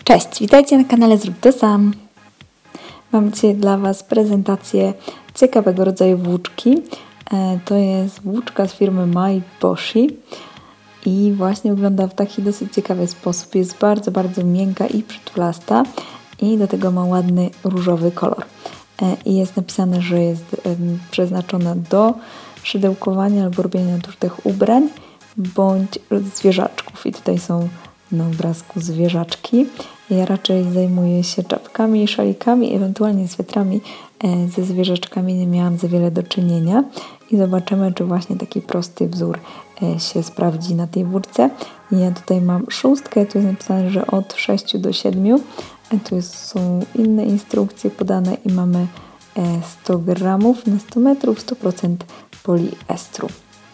Cześć, witajcie na kanale Zrób to Sam. Mam dzisiaj dla Was prezentację ciekawego rodzaju włóczki. To jest włóczka z firmy Maiboshi i właśnie wygląda w taki dosyć ciekawy sposób. Jest bardzo, bardzo miękka i przytulasta i do tego ma ładny różowy kolor. I jest napisane, że jest przeznaczona do szydełkowania albo robienia dużych ubrań bądź zwierzaczków. I tutaj są na obrazku zwierzaczki. Ja raczej zajmuję się czapkami, szalikami, ewentualnie swetrami. Ze zwierzaczkami nie miałam za wiele do czynienia i zobaczymy, czy właśnie taki prosty wzór się sprawdzi na tej włóczce. Ja tutaj mam 6, tu jest napisane, że od 6 do 7. Tu są inne instrukcje podane i mamy 100 gramów na 100 metrów, 100% poliestru.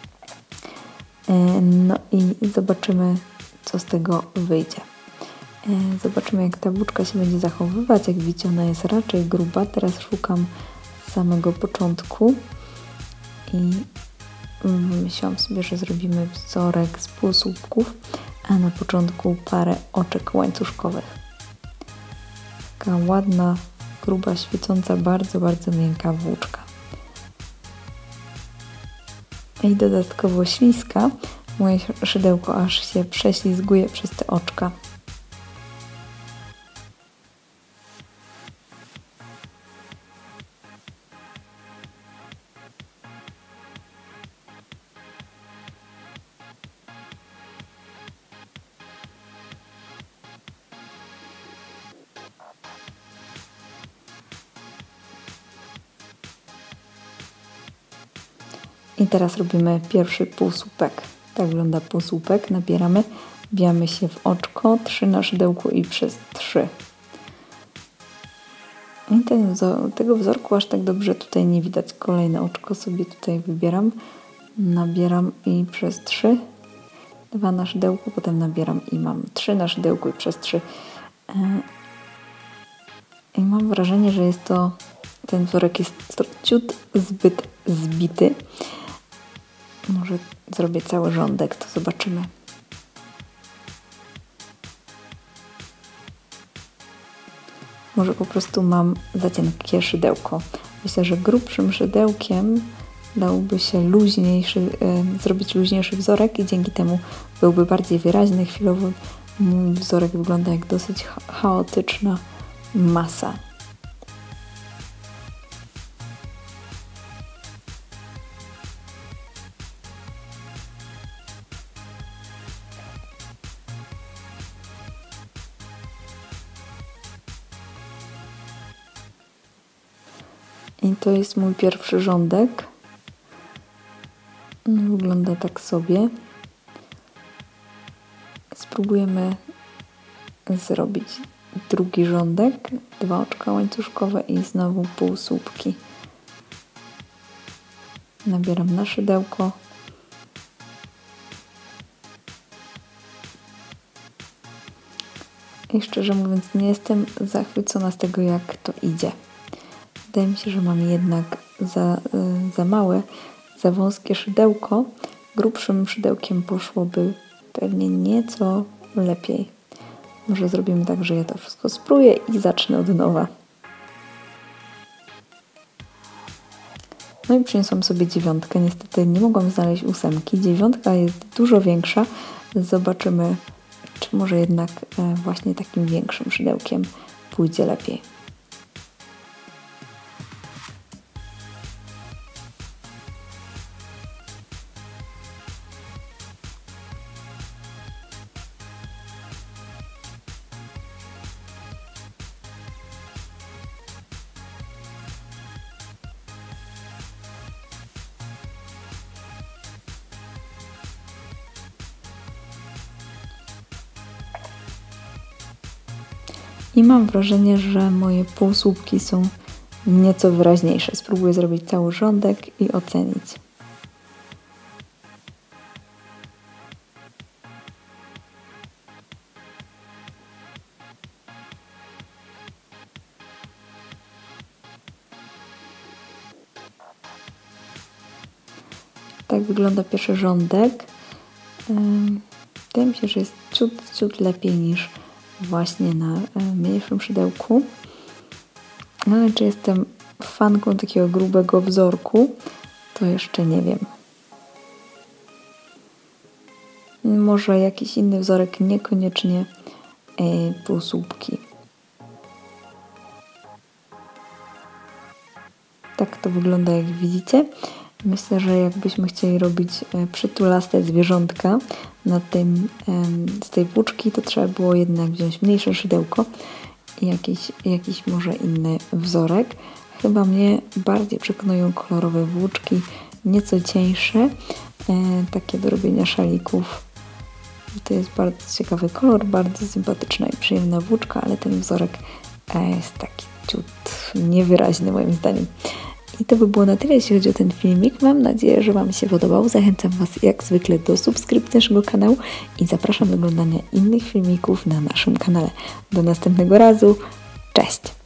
No i zobaczymy, co z tego wyjdzie. Zobaczymy, jak ta włóczka się będzie zachowywać. Jak widzicie, ona jest raczej gruba. Teraz szukam samego początku i wymyśliłam sobie, że zrobimy wzorek z półsłupków, a na początku parę oczek łańcuszkowych. Taka ładna, gruba, świecąca, bardzo, bardzo miękka włóczka. I dodatkowo śliska. Moje szydełko aż się prześlizguje przez te oczka. I teraz robimy pierwszy półsłupek. Tak wygląda półsłupek. Nabieramy, wbijamy się w oczko, 3 na szydełku i przez 3. I tego wzorku aż tak dobrze tutaj nie widać. Kolejne oczko sobie tutaj wybieram, nabieram i przez 3. 2 na szydełku, potem nabieram i mam 3 na szydełku i przez 3. I mam wrażenie, że ten wzorek jest ciut zbyt zbity. Może zrobię cały rządek, to zobaczymy. Może po prostu mam za cienkie szydełko. Myślę, że grubszym szydełkiem dałoby się zrobić luźniejszy wzorek i dzięki temu byłby bardziej wyraźny. Chwilowo mój wzorek wygląda jak dosyć chaotyczna masa. I to jest mój pierwszy rządek. Wygląda tak sobie. Spróbujemy zrobić drugi rządek. 2 oczka łańcuszkowe i znowu półsłupki. Nabieram na szydełko. I szczerze mówiąc, nie jestem zachwycona z tego, jak to idzie. Wydaje mi się, że mam jednak za małe, za wąskie szydełko. Grubszym szydełkiem poszłoby pewnie nieco lepiej. Może zrobimy tak, że ja to wszystko spróbuję i zacznę od nowa. No i przyniosłam sobie 9. Niestety nie mogłam znaleźć 8. 9 jest dużo większa. Zobaczymy, czy może jednak właśnie takim większym szydełkiem pójdzie lepiej. I mam wrażenie, że moje półsłupki są nieco wyraźniejsze. Spróbuję zrobić cały rządek i ocenić. Tak wygląda pierwszy rządek. Wydaje mi się, że jest ciut lepiej niż właśnie na mniejszym szydełku. Ale czy jestem fanką takiego grubego wzorku, to jeszcze nie wiem. Może jakiś inny wzorek, niekoniecznie półsłupki. Tak to wygląda, jak widzicie. Myślę, że jakbyśmy chcieli robić przytulaste zwierzątka z tej włóczki, to trzeba było jednak wziąć mniejsze szydełko i jakiś może inny wzorek. Chyba mnie bardziej przekonują kolorowe włóczki, nieco cieńsze, takie do robienia szalików. To jest bardzo ciekawy kolor, bardzo sympatyczna i przyjemna włóczka, ale ten wzorek jest taki ciut niewyraźny moim zdaniem. I to by było na tyle, jeśli chodzi o ten filmik. Mam nadzieję, że Wam się podobał. Zachęcam Was jak zwykle do subskrypcji naszego kanału i zapraszam do oglądania innych filmików na naszym kanale. Do następnego razu. Cześć!